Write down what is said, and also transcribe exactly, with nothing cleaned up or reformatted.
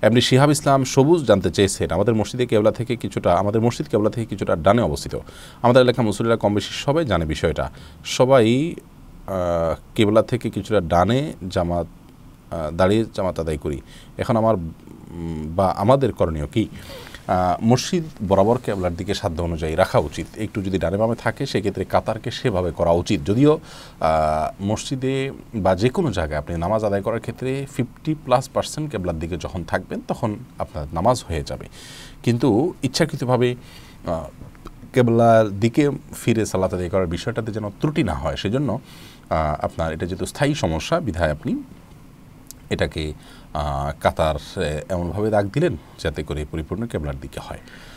এমনি শিহাব ইসলাম সবুজ জানতে চেয়েছেন আমাদের মসজিদে কেবলা থেকে কিছুটা আমাদের মসজিদ কেবলা থেকে কিছুটা ডানে অবস্থিত। আমাদের এলাকা মুসল্লিরা কম বেশি সবাই জানে বিষয়টা, সবাই কেবলা থেকে কিছুটা ডানে জামাত দাঁড়িয়ে জামাত আদায় করি। এখন আমার বা আমাদের করণীয় কি? মসজিদ বরাবর কেবলার দিকে সাধ্য অনুযায়ী রাখা উচিত। একটু যদি ডানে বামে থাকে সেক্ষেত্রে কাতারকে সেভাবে করা উচিত। যদিও মসজিদে বা যে কোনো জায়গায় আপনি নামাজ আদায় করার ক্ষেত্রে ফিফটি প্লাস পার্সেন্ট কেবলার দিকে যখন থাকবেন তখন আপনার নামাজ হয়ে যাবে, কিন্তু ইচ্ছাকৃতভাবে কেবলার দিকে ফিরে সালাত আদায় করার বিষয়টাতে যেন ত্রুটি না হয়, সেজন্য আপনার এটা যেহেতু স্থায়ী সমস্যা বিধায় আপনি এটাকে কাতার এমনভাবে দাগ দিলেন যাতে করে পরিপূর্ণ কেবলার দিকে হয়।